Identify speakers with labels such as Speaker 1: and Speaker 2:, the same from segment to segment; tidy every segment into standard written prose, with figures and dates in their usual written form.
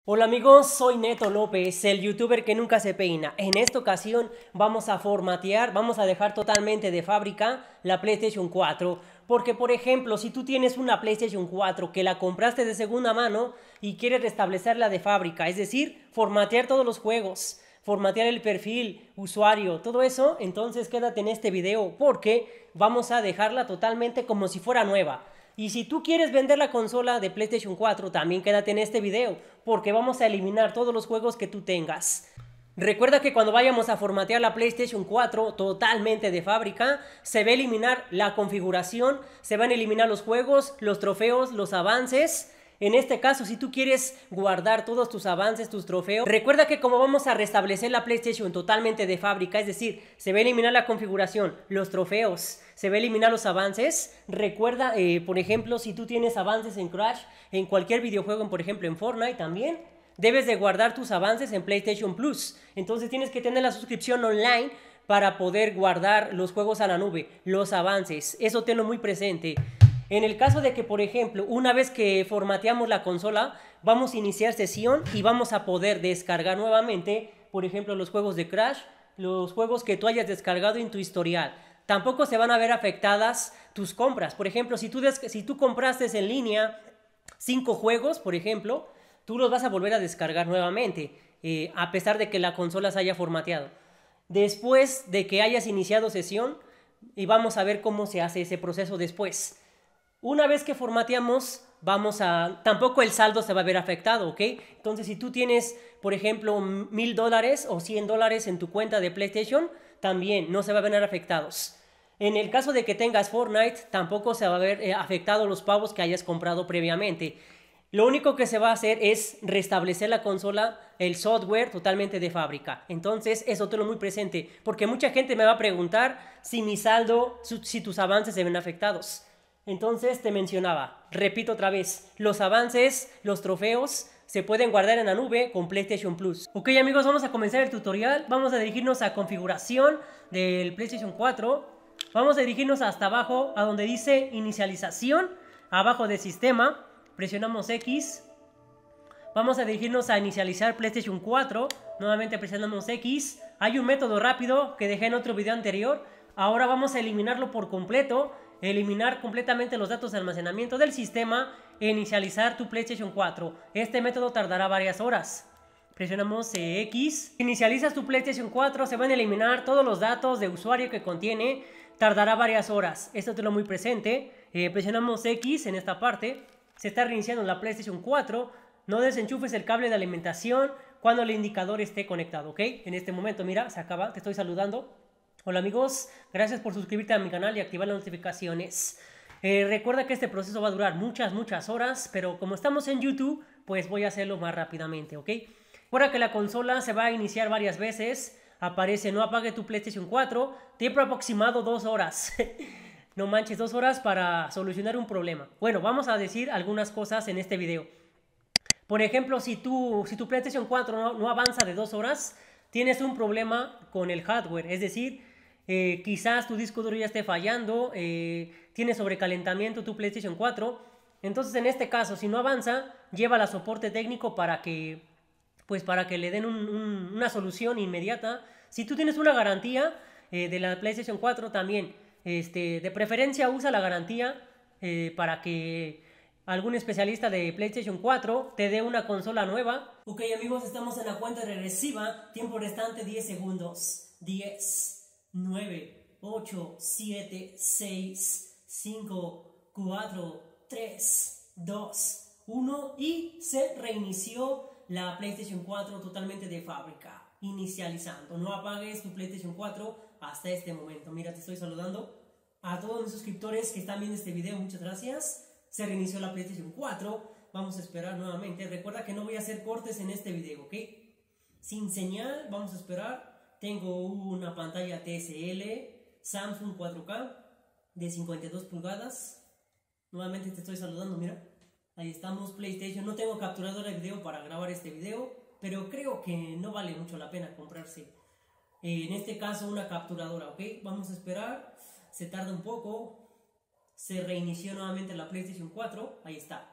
Speaker 1: Hola amigos, soy Neto López, el youtuber que nunca se peina. En esta ocasión vamos a formatear, vamos a dejar totalmente de fábrica la PlayStation 4. Porque por ejemplo, si tú tienes una PlayStation 4 que la compraste de segunda mano y quieres restablecerla de fábrica, es decir, formatear todos los juegos, formatear el perfil, usuario, todo eso, entonces quédate en este video porque vamos a dejarla totalmente como si fuera nueva. Y si tú quieres vender la consola de PlayStation 4, también quédate en este video, porque vamos a eliminar todos los juegos que tú tengas. Recuerda que cuando vayamos a formatear la PlayStation 4 totalmente de fábrica, se va a eliminar la configuración, se van a eliminar los juegos, los trofeos, los avances. En este caso, si tú quieres guardar todos tus avances, tus trofeos, recuerda que como vamos a restablecer la PlayStation totalmente de fábrica, es decir, se va a eliminar la configuración, los trofeos, se va a eliminar los avances. Recuerda, por ejemplo, si tú tienes avances en Crash, en cualquier videojuego, por ejemplo en Fortnite también, debes de guardar tus avances en PlayStation Plus. Entonces tienes que tener la suscripción online para poder guardar los juegos a la nube, los avances. Eso tenlo muy presente. En el caso de que, por ejemplo, una vez que formateamos la consola, vamos a iniciar sesión y vamos a poder descargar nuevamente, por ejemplo, los juegos de Crash, los juegos que tú hayas descargado en tu historial. Tampoco se van a ver afectadas tus compras. Por ejemplo, si tú compraste en línea 5 juegos, por ejemplo, tú los vas a volver a descargar nuevamente, a pesar de que la consola se haya formateado. Después de que hayas iniciado sesión, y vamos a ver cómo se hace ese proceso después. Una vez que formateamos, tampoco el saldo se va a ver afectado, ¿ok? Entonces, si tú tienes, por ejemplo, $1000 o $100 en tu cuenta de PlayStation, también no se va a ver afectados. En el caso de que tengas Fortnite, tampoco se va a ver afectado los pavos que hayas comprado previamente. Lo único que se va a hacer es restablecer la consola, el software totalmente de fábrica. Entonces, eso tenlo muy presente, porque mucha gente me va a preguntar si mi saldo, si tus avances se ven afectados. Entonces te mencionaba, repito otra vez, los avances, los trofeos se pueden guardar en la nube con PlayStation Plus. Ok amigos, vamos a comenzar el tutorial. Vamos a dirigirnos a configuración del PlayStation 4. Vamos a dirigirnos hasta abajo a donde dice inicialización, abajo de sistema. Presionamos X. Vamos a dirigirnos a inicializar PlayStation 4. Nuevamente presionamos X. Hay un método rápido que dejé en otro video anterior. Ahora vamos a eliminarlo por completo. Eliminar completamente los datos de almacenamiento del sistema e inicializar tu PlayStation 4. Este método tardará varias horas. Presionamos X. Inicializas tu PlayStation 4, se van a eliminar todos los datos de usuario que contiene. Tardará varias horas. Esto te lo muy presente. Presionamos X en esta parte. Se está reiniciando la PlayStation 4. No desenchufes el cable de alimentación cuando el indicador esté conectado, ¿ok? En este momento, mira, se acaba. Te estoy saludando. Hola amigos, gracias por suscribirte a mi canal y activar las notificaciones. Recuerda que este proceso va a durar muchas horas, pero como estamos en YouTube, pues voy a hacerlo más rápidamente, ¿ok? Recuerda que la consola se va a iniciar varias veces. Aparece no apague tu PlayStation 4. Tiempo aproximado 2 horas. No manches, 2 horas para solucionar un problema. Bueno, vamos a decir algunas cosas en este video. Por ejemplo, si tu PlayStation 4 no avanza de 2 horas, tienes un problema con el hardware. Es decir, quizás tu disco duro ya esté fallando, tiene sobrecalentamiento tu PlayStation 4. Entonces, en este caso, si no avanza, llévala a soporte técnico para que le den una solución inmediata. Si tú tienes una garantía de la PlayStation 4 también, de preferencia usa la garantía para que algún especialista de PlayStation 4 te dé una consola nueva. Ok amigos, estamos en la cuenta regresiva. Tiempo restante 10 segundos. 10, 9, 8, 7, 6, 5, 4, 3, 2, 1 y se reinició la PlayStation 4 totalmente de fábrica. Inicializando. No apagues tu PlayStation 4 hasta este momento. Mira, te estoy saludando a todos mis suscriptores que están viendo este video. Muchas gracias. Se reinició la PlayStation 4. Vamos a esperar nuevamente. Recuerda que no voy a hacer cortes en este video, ¿ok? Sin señal, vamos a esperar. Tengo una pantalla TSL Samsung 4K de 52 pulgadas. Nuevamente te estoy saludando, mira. Ahí estamos, PlayStation. No tengo capturador de video para grabar este video, pero creo que no vale mucho la pena comprarse, en este caso, una capturadora, ¿ok? Vamos a esperar. Se tarda un poco. Se reinició nuevamente la PlayStation 4. Ahí está.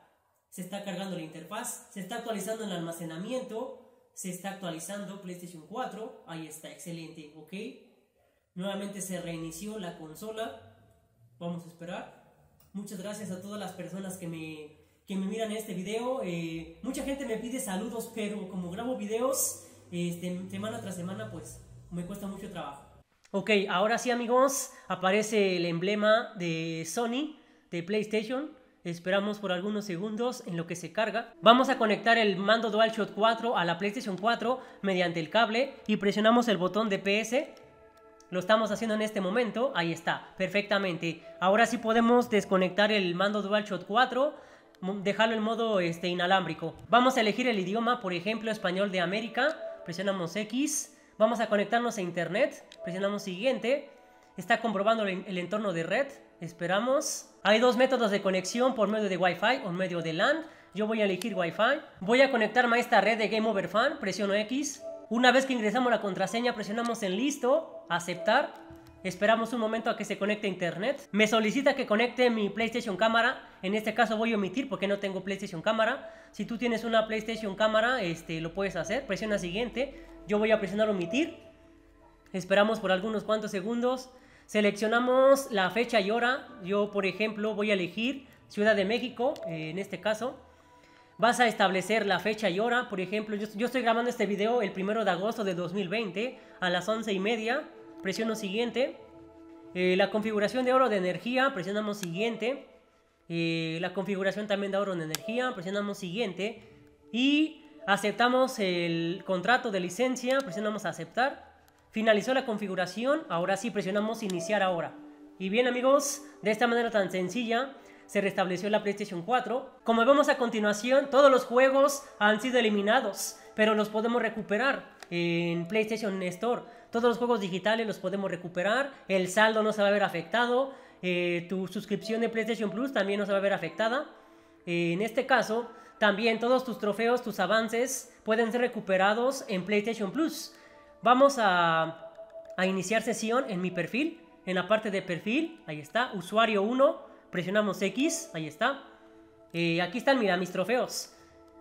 Speaker 1: Se está cargando la interfaz, se está actualizando el almacenamiento, se está actualizando PlayStation 4, ahí está, excelente, ok. Nuevamente se reinició la consola, vamos a esperar. Muchas gracias a todas las personas que me miran en este video. Mucha gente me pide saludos, pero como grabo videos semana tras semana, pues me cuesta mucho trabajo. Ok, ahora sí amigos, aparece el emblema de Sony, de PlayStation. Esperamos por algunos segundos en lo que se carga. Vamos a conectar el mando DualShock 4 a la PlayStation 4 mediante el cable y presionamos el botón de PS. Lo estamos haciendo en este momento. Ahí está, perfectamente. Ahora sí podemos desconectar el mando DualShock 4, dejarlo en modo inalámbrico. Vamos a elegir el idioma, por ejemplo, español de América. Presionamos X. Vamos a conectarnos a internet. Presionamos siguiente. Está comprobando el entorno de red. Esperamos. Hay dos métodos de conexión, por medio de Wi-Fi o medio de LAN. Yo voy a elegir Wi-Fi. Voy a conectarme a esta red de Game Over Fan. Presiono X. Una vez que ingresamos la contraseña, presionamos en listo, aceptar. Esperamos un momento a que se conecte a internet. Me solicita que conecte mi PlayStation cámara. En este caso voy a omitir porque no tengo PlayStation cámara. Si tú tienes una PlayStation cámara, lo puedes hacer. Presiona siguiente. Yo voy a presionar omitir. Esperamos por algunos cuantos segundos. Seleccionamos la fecha y hora. Yo, por ejemplo, voy a elegir Ciudad de México, en este caso. Vas a establecer la fecha y hora. Por ejemplo, yo estoy grabando este video el 1 de agosto de 2020 a las 11:30. Presiono siguiente. La configuración de ahorro de energía, presionamos siguiente. La configuración también de ahorro de energía, presionamos siguiente. Y aceptamos el contrato de licencia, presionamos aceptar. Finalizó la configuración, ahora sí presionamos iniciar ahora. Y bien amigos, de esta manera tan sencilla se restableció la PlayStation 4. Como vemos a continuación, todos los juegos han sido eliminados, pero los podemos recuperar en PlayStation Store. Todos los juegos digitales los podemos recuperar, el saldo no se va a ver afectado, tu suscripción de PlayStation Plus también no se va a ver afectada. En este caso, también todos tus trofeos, tus avances pueden ser recuperados en PlayStation Plus. Vamos a iniciar sesión en mi perfil, en la parte de perfil, ahí está, usuario 1, presionamos X, ahí está. Aquí están, mira, mis trofeos.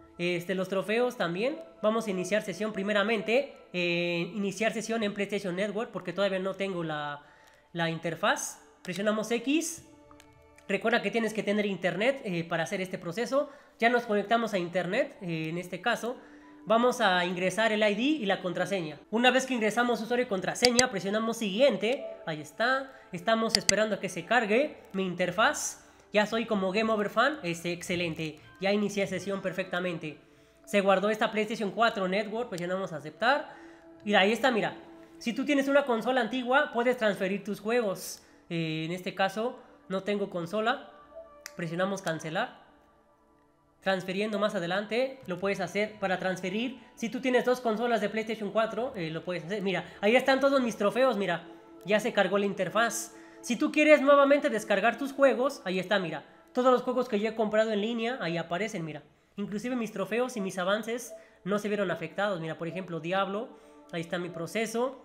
Speaker 1: Los trofeos también. Vamos a iniciar sesión primeramente. Iniciar sesión en PlayStation Network porque todavía no tengo la interfaz. Presionamos X. Recuerda que tienes que tener internet para hacer este proceso. Ya nos conectamos a internet, en este caso. Vamos a ingresar el ID y la contraseña. Una vez que ingresamos usuario y contraseña, presionamos siguiente. Ahí está. Estamos esperando a que se cargue mi interfaz. Ya soy como Game Over Fan. Excelente. Ya inicié sesión perfectamente. Se guardó esta PlayStation 4 Network. Presionamos aceptar. Y ahí está, mira. Si tú tienes una consola antigua, puedes transferir tus juegos. En este caso, no tengo consola. Presionamos cancelar. Transfiriendo más adelante, lo puedes hacer para transferir. Si tú tienes dos consolas de PlayStation 4, lo puedes hacer. Mira, ahí están todos mis trofeos, mira. Ya se cargó la interfaz. Si tú quieres nuevamente descargar tus juegos, ahí está, mira. Todos los juegos que yo he comprado en línea, ahí aparecen, mira. Inclusive mis trofeos y mis avances no se vieron afectados. Mira, por ejemplo, Diablo, ahí está mi proceso.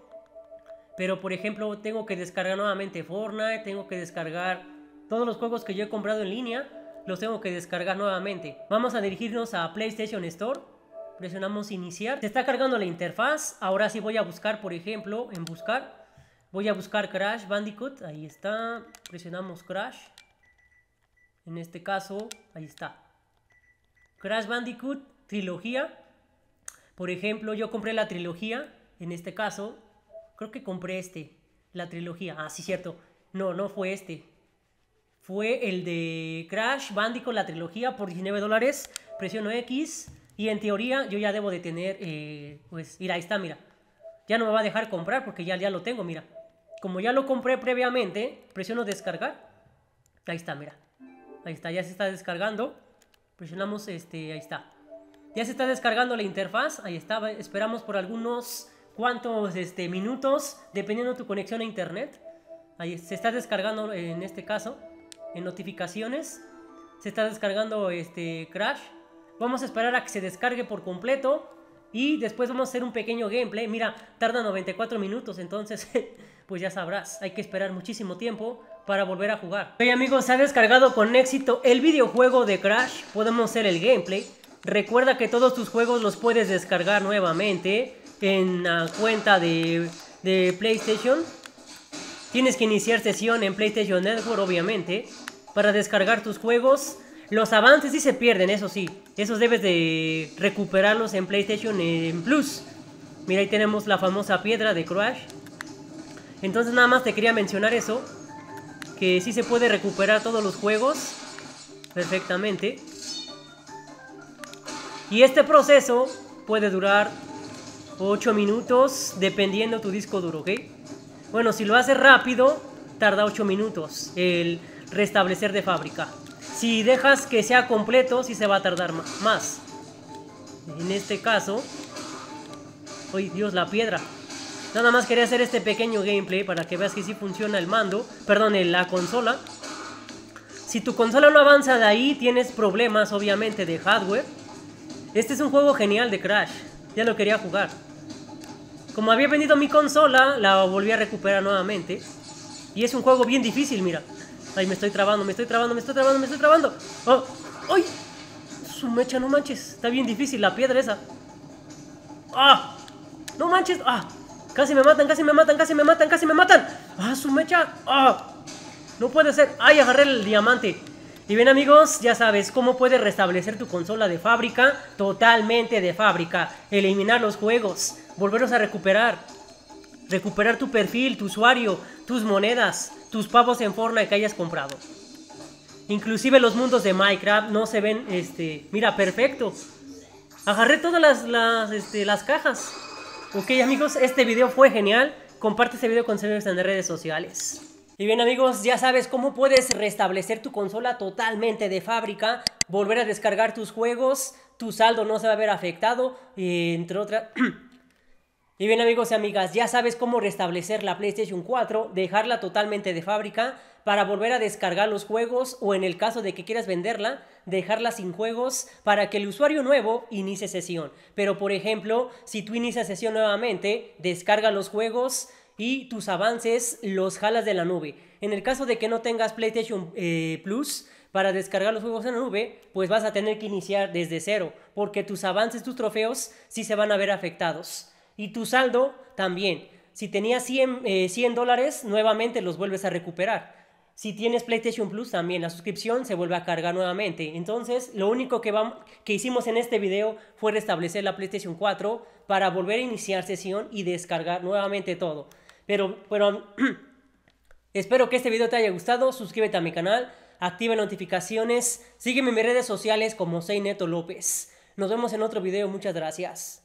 Speaker 1: Pero, por ejemplo, tengo que descargar nuevamente Fortnite, tengo que descargar todos los juegos que yo he comprado en línea. Los tengo que descargar nuevamente. Vamos a dirigirnos a PlayStation Store. Presionamos iniciar. Se está cargando la interfaz. Ahora sí voy a buscar, por ejemplo, en buscar. Voy a buscar Crash Bandicoot. Ahí está. Presionamos Crash. En este caso, ahí está. Crash Bandicoot trilogía. Por ejemplo, yo compré la trilogía. En este caso, creo que compré la trilogía. Ah, sí, cierto. No fue Fue el de Crash Bandicoot, la trilogía, por $19. Presiono X. Y en teoría yo ya debo de tener, pues, mira, ahí está, mira. Ya no me va a dejar comprar porque ya lo tengo, mira. Como ya lo compré previamente, presiono descargar. Ahí está, mira. Ahí está, ya se está descargando. Presionamos, ahí está. Ya se está descargando la interfaz. Ahí está, esperamos por algunos cuantos minutos, dependiendo de tu conexión a internet. Ahí se está descargando en este caso. En notificaciones se está descargando Crash. Vamos a esperar a que se descargue por completo y después vamos a hacer un pequeño gameplay. Mira, tarda 94 minutos, entonces pues ya sabrás, hay que esperar muchísimo tiempo para volver a jugar. Ok amigos, se ha descargado con éxito el videojuego de Crash. Podemos hacer el gameplay. Recuerda que todos tus juegos los puedes descargar nuevamente en la cuenta de PlayStation. Tienes que iniciar sesión en PlayStation Network, obviamente, para descargar tus juegos. Los avances sí se pierden, eso sí. Esos debes de recuperarlos en PlayStation Plus. Mira, ahí tenemos la famosa piedra de Crash. Entonces nada más te quería mencionar eso, que sí se puede recuperar todos los juegos perfectamente. Y este proceso puede durar 8 minutos dependiendo tu disco duro, ¿ok? Bueno, si lo haces rápido, tarda 8 minutos el restablecer de fábrica. Si dejas que sea completo, sí se va a tardar más. En este caso... ¡Ay, Dios, la piedra! Nada más quería hacer este pequeño gameplay para que veas que sí funciona el mando. Perdón, la consola. Si tu consola no avanza de ahí, tienes problemas, obviamente, de hardware. Este es un juego genial de Crash. Ya lo quería jugar. Como había vendido mi consola, la volví a recuperar nuevamente. Y es un juego bien difícil, mira. Ay, me estoy trabando, me estoy trabando, me estoy trabando, me estoy trabando. ¡Oh! ¡Ay! Su mecha, no manches. Está bien difícil la piedra esa. ¡Ah! ¡No manches! ¡Ah! Casi me matan, casi me matan, casi me matan, casi me matan. ¡Ah, su mecha! ¡Ah! No puede ser. ¡Ay, agarré el diamante! Y bien amigos, ya sabes cómo puedes restablecer tu consola de fábrica. Totalmente de fábrica. Eliminar los juegos. Volverlos a recuperar. Recuperar tu perfil, tu usuario, tus monedas, tus pavos en Fortnite que hayas comprado. Inclusive los mundos de Minecraft no se ven, mira, perfecto. Agarré todas las cajas. Ok amigos, este video fue genial. Comparte este video con tus amigos en las redes sociales. Y bien amigos, ya sabes cómo puedes restablecer tu consola totalmente de fábrica. Volver a descargar tus juegos. Tu saldo no se va a ver afectado, entre otras... Y bien amigos y amigas, ya sabes cómo restablecer la PlayStation 4, dejarla totalmente de fábrica para volver a descargar los juegos, o en el caso de que quieras venderla, dejarla sin juegos para que el usuario nuevo inicie sesión. Pero por ejemplo, si tú inicias sesión nuevamente, descarga los juegos y tus avances los jalas de la nube. En el caso de que no tengas PlayStation Plus, para descargar los juegos en la nube, pues vas a tener que iniciar desde cero, porque tus avances, tus trofeos, sí se van a ver afectados. Y tu saldo también. Si tenías 100 dólares, nuevamente los vuelves a recuperar. Si tienes PlayStation Plus, también la suscripción se vuelve a cargar nuevamente. Entonces, lo único que hicimos en este video fue restablecer la PlayStation 4 para volver a iniciar sesión y descargar nuevamente todo. Pero espero que este video te haya gustado. Suscríbete a mi canal, activa notificaciones, sígueme en mis redes sociales como soy Neto López. Nos vemos en otro video. Muchas gracias.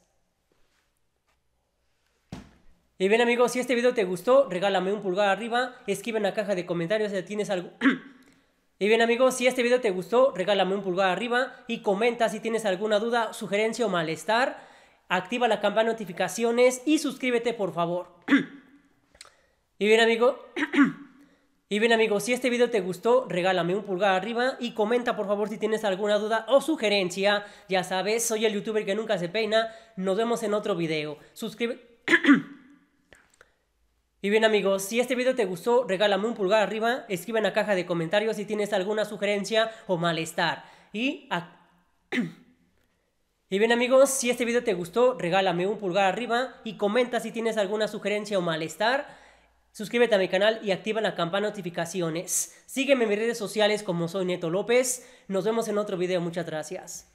Speaker 1: Y bien amigos, si este video te gustó, regálame un pulgar arriba, escribe en la caja de comentarios si tienes algo... Y bien amigos, si este video te gustó, regálame un pulgar arriba y comenta si tienes alguna duda, sugerencia o malestar. Activa la campana de notificaciones y suscríbete por favor. Y bien amigos, si este video te gustó, regálame un pulgar arriba y comenta por favor si tienes alguna duda o sugerencia. Ya sabes, soy el youtuber que nunca se peina. Nos vemos en otro video. Suscríbete... Y bien amigos, si este video te gustó, regálame un pulgar arriba, escribe en la caja de comentarios si tienes alguna sugerencia o malestar. Y bien amigos, si este video te gustó, regálame un pulgar arriba y comenta si tienes alguna sugerencia o malestar. Suscríbete a mi canal y activa la campana de notificaciones. Sígueme en mis redes sociales como soy Neto López. Nos vemos en otro video, muchas gracias.